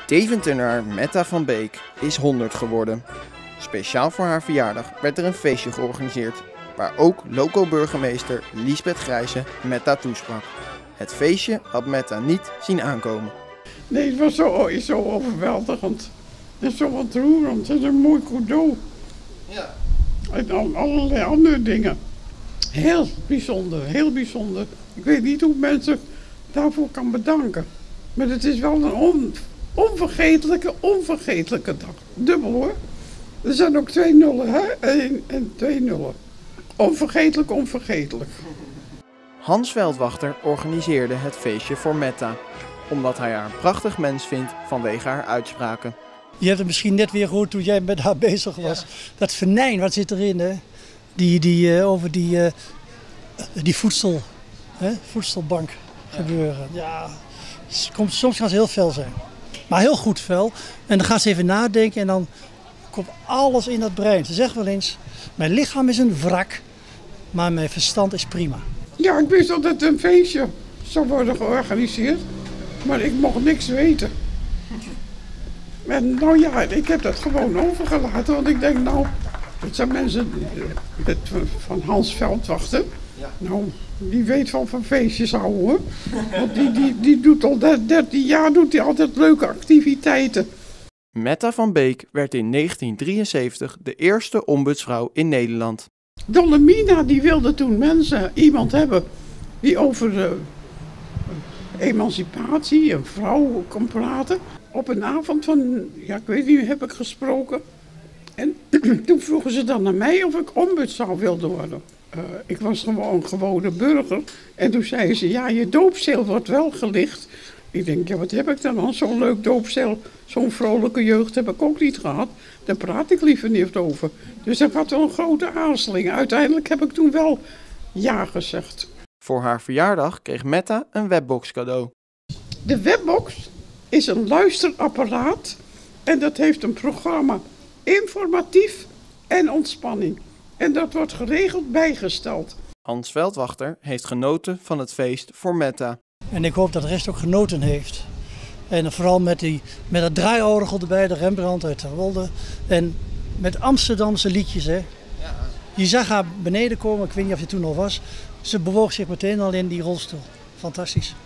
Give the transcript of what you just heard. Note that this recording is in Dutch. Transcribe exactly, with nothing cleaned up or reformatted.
Deventenaar Metta van Beek is honderd geworden. Speciaal voor haar verjaardag werd er een feestje georganiseerd, waar ook loco-burgemeester Liesbeth Grijze Metta toesprak. Het feestje had Metta niet zien aankomen. Nee, het was zo, zo overweldigend. En zo ontroerend. Het is een mooi cadeau. Ja. En al, allerlei andere dingen. Heel bijzonder, heel bijzonder. Ik weet niet hoe ik mensen daarvoor kan bedanken. Maar het is wel een on, onvergetelijke, onvergetelijke dag. Dubbel hoor. Er zijn ook twee nullen, hè? En, en twee nullen. Onvergetelijk, onvergetelijk. Hans Veldwachter organiseerde het feestje voor Metta, omdat hij haar een prachtig mens vindt vanwege haar uitspraken. Je hebt het misschien net weer gehoord toen jij met haar bezig was. Ja. Dat venijn, wat zit erin, hè? Die, die, uh, over die, uh, die voedsel, hè? voedselbank ja. gebeuren. Ja, soms, soms kan ze heel fel zijn. Maar heel goed fel. En dan gaat ze even nadenken en dan komt alles in dat brein. Ze zegt wel eens, mijn lichaam is een wrak, maar mijn verstand is prima. Ja, ik wist dat het een feestje zou worden georganiseerd, maar ik mocht niks weten. En nou ja, ik heb dat gewoon overgelaten, want ik denk nou, het zijn mensen het, van Hans Veldwachter. Ja. Nou, die weet van van feestjes houden hoor. Want die, die, die doet al dertien jaar doet hij altijd leuke activiteiten. Metta van Beek werd in negentien drieënzeventig de eerste ombudsvrouw in Nederland. Dolomina die wilde toen mensen, iemand hebben die over de emancipatie, een vrouw kon praten. Op een avond van, ja ik weet niet, heb ik gesproken. En toen vroegen ze dan naar mij of ik ombudsvrouw wilde worden. Uh, ik was gewoon een gewone burger. En toen zeiden ze, ja je doopseel wordt wel gelicht. Ik denk, ja wat heb ik dan? Zo'n leuk doopseel, zo'n vrolijke jeugd heb ik ook niet gehad. Daar praat ik liever niet over. Dus dat had wel een grote aarzeling. Uiteindelijk heb ik toen wel ja gezegd. Voor haar verjaardag kreeg Metta een webbox cadeau. De webbox is een luisterapparaat en dat heeft een programma informatief en ontspanning. En dat wordt geregeld bijgesteld. Hans Veldwachter heeft genoten van het feest voor Metta. En ik hoop dat de rest ook genoten heeft. En vooral met, die, met dat draaiorgel erbij, de Rembrandt uit Terwolde. En met Amsterdamse liedjes. Hè. Je zag haar beneden komen, ik weet niet of je toen al was. Ze bewoog zich meteen al in die rolstoel. Fantastisch.